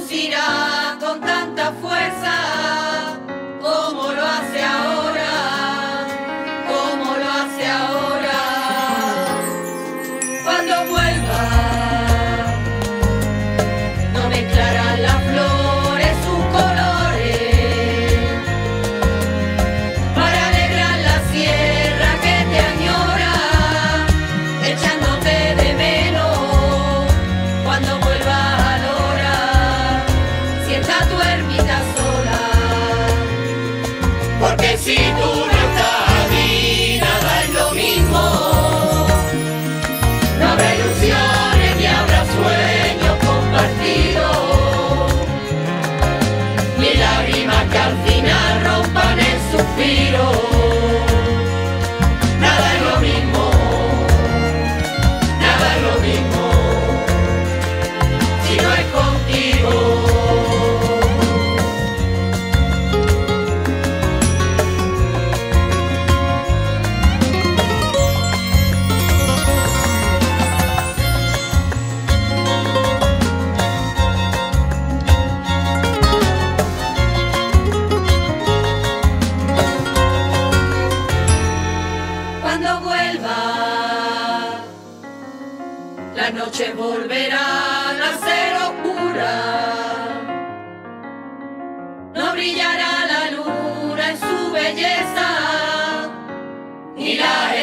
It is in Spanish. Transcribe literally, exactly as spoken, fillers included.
lucirá con tanta fuerza como lo hace ahora, como lo hace ahora. Cuando vuelva, no mezclarán las flores sus colores para alegrar la sierra que te añora, echándote de menos cuando vuelvas a Lora, si está tu ermita sola. Porque si tú no estás allí, nada es lo mismo. No habrá ilusiones ni habrá sueños compartidos, ni lágrimas que al final rompan el suspiro. Nada es lo mismo, nada es lo mismo, si no es contigo. Cuando vuelva, las noches volverán a ser oscuras, no brillará la luna en su belleza, ni la